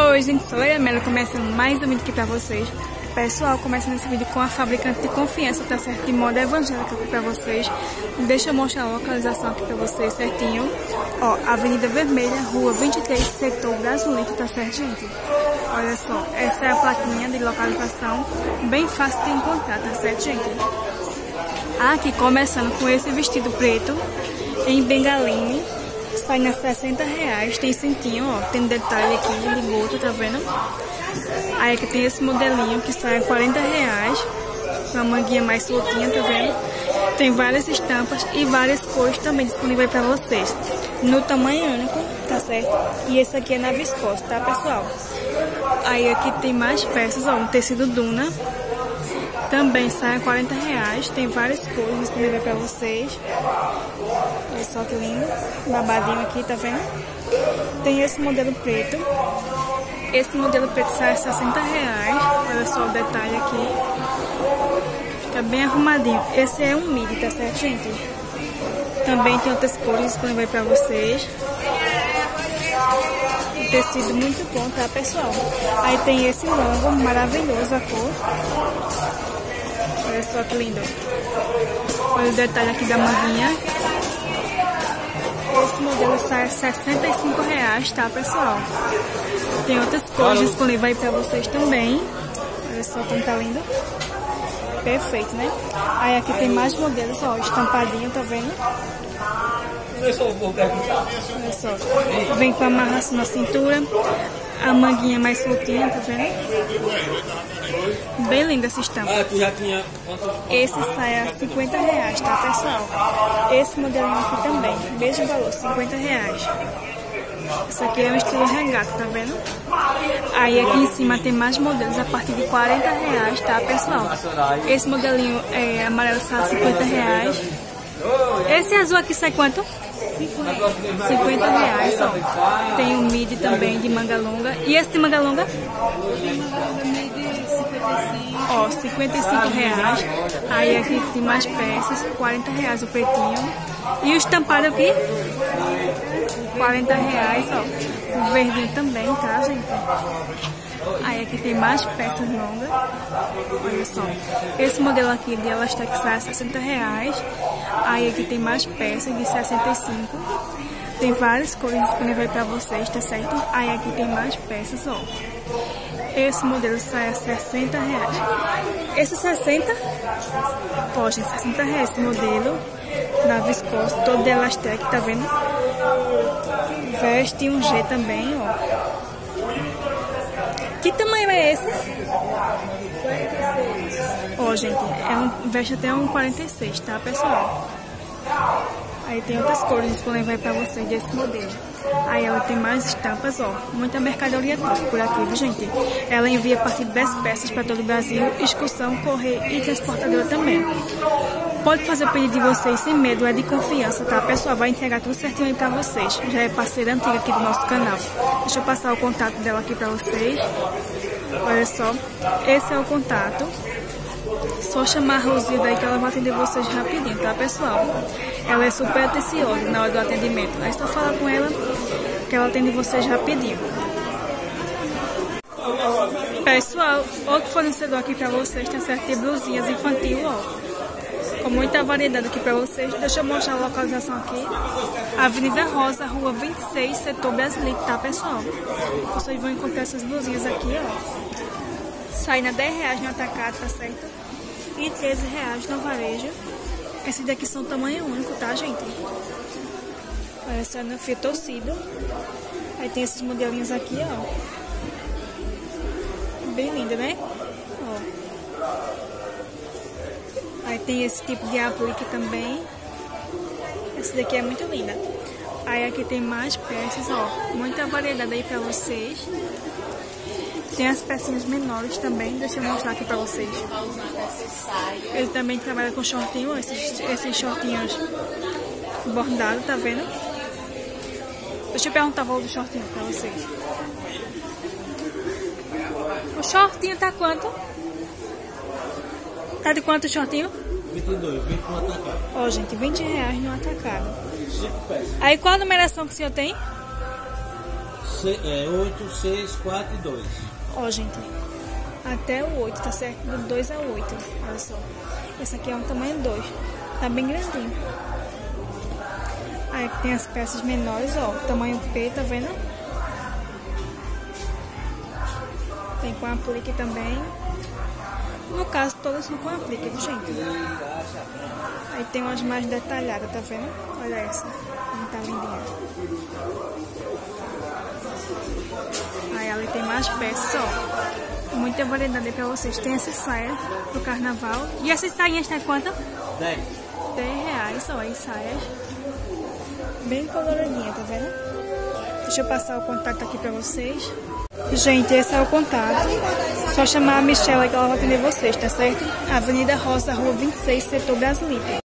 Oi gente, sou a Mela, começando mais um vídeo aqui pra vocês. Pessoal, começando esse vídeo com a fabricante de confiança, tá certo? De moda evangélica aqui pra vocês. Deixa eu mostrar a localização aqui pra vocês certinho. Ó, Avenida Vermelha, Rua 23, Setor Brasilito, tá certo, gente? Olha só, essa é a plaquinha de localização, bem fácil de encontrar, tá certo, gente? Aqui começando com esse vestido preto, em bengaline. Sai na R$60, tem cintinho, ó, tem detalhe aqui de boto, tá vendo? Aí aqui tem esse modelinho que sai a R$40, uma manguinha mais soltinha, tá vendo? Tem várias estampas e várias cores também disponíveis pra vocês, no tamanho único, tá certo? E esse aqui é na viscose, tá, pessoal? Aí aqui tem mais peças, ó, um tecido Duna, também sai a R$40, tem várias cores disponíveis pra vocês. Olha só que lindo, babadinho aqui, tá vendo? Tem esse modelo preto. Esse modelo preto sai a R$60. Olha só o detalhe aqui. Fica bem arrumadinho. Esse é um midi, tá certo, gente? Também tem outras cores disponíveis pra vocês. Um tecido muito bom, tá, pessoal? Aí tem esse longo, maravilhoso a cor. Olha só que lindo. Olha o detalhe aqui da manguinha. Esse modelo sai a R$65, tá, pessoal? Tem outras cores disponíveis aí pra vocês também. Olha só como tá lindo. Perfeito, né? Aí aqui tem mais modelos, ó, estampadinho, tá vendo? Olha só. Vem com a amarração na cintura. A manguinha mais soltinha, tá vendo? Bem linda essa estampa. Esse sai a R$50, tá, pessoal? Esse modelinho aqui também, mesmo valor, R$50. Esse aqui é um estilo regata, tá vendo? Aí aqui em cima tem mais modelos a partir de R$40, tá, pessoal? Esse modelinho amarelo sai a R$50. Esse azul aqui sai quanto? R$50, ó. Tem um midi também de manga longa. E esse de manga longa? Ó, R$55. Aí aqui tem mais peças, R$40 o pretinho. E o estampado aqui? R$40, ó. O verdinho também, tá, gente? Aí aqui tem mais peças longas. Olha só. Esse modelo aqui de Elastec sai a R$60. Aí aqui tem mais peças de 65. Tem várias cores disponíveis pra vocês, tá certo? Aí aqui tem mais peças, ó. Esse modelo sai a R$60. Esse 60? Poxa, R$60 esse modelo. Da viscose, todo de Elastec, tá vendo? Veste um G também, ó. Que tamanho é esse? Ó, gente, veste até um 46, tá, pessoal? Aí tem outras cores disponíveis pra vocês desse modelo. Aí ela tem mais estampas, ó. Muita mercadoria top por aqui, viu, gente? Ela envia a partir de 10 peças pra todo o Brasil, excursão, correio e transportadora também. Pode fazer o pedido de vocês sem medo, é de confiança, tá, pessoal? Vai entregar tudo certinho aí pra vocês. Já é parceira antiga aqui do nosso canal. Deixa eu passar o contato dela aqui pra vocês. Olha só, esse é o contato. Só chamar a Rosilda aí que ela vai atender vocês rapidinho, tá, pessoal? Ela é super atenciosa na hora do atendimento. É só falar com ela que ela atende vocês rapidinho. Pessoal, outro fornecedor aqui pra vocês, tá certo? De blusinhas infantil, ó. Com muita variedade aqui pra vocês. Deixa eu mostrar a localização aqui. Avenida Rosa, Rua 26, Setor Brasilito, tá, pessoal? Vocês vão encontrar essas blusinhas aqui, ó. Sai na R$10 no atacado, tá certo? E R$13 no varejo. Esses daqui são tamanho único, tá, gente? Olha só, no fio torcido. Aí tem esses modelinhos aqui, ó. Bem lindo, né? Ó. Aí tem esse tipo de aplique também. Essa daqui é muito linda. Aí aqui tem mais peças, ó. Muita variedade aí pra vocês. Tem as pecinhas menores também. Deixa eu mostrar aqui pra vocês. Ele também trabalha com shortinho, esses shortinhos bordados, tá vendo? Deixa eu perguntar o valor do shortinho pra vocês. O shortinho tá quanto? Tá de quanto o shortinho? 22, 20 no atacado. Ó, gente, R$20 no atacado. Aí qual a numeração que o senhor tem? 8, 6, 4 e 2. Ó, gente, até o 8, tá certo? Do 2 ao 8, olha só. Esse aqui é um tamanho 2, tá bem grandinho. Aí aqui tem as peças menores, ó, tamanho P, tá vendo? Tem com aplique também. No caso, todas são com aplique, gente. Aí tem umas mais detalhadas, tá vendo? Olha essa, como tá lindinha. Aí ali tem mais peças, ó. Muita variedade pra vocês. Tem essa saia pro carnaval. E essas sainhas tá quanto? 10. 10 reais, ó, as saias. Bem coloridinha, tá vendo? Deixa eu passar o contato aqui pra vocês. Gente, esse é o contato. Só chamar a Michelle que ela vai atender vocês, tá certo? Avenida Roça, Rua 26, Setor Brasilito.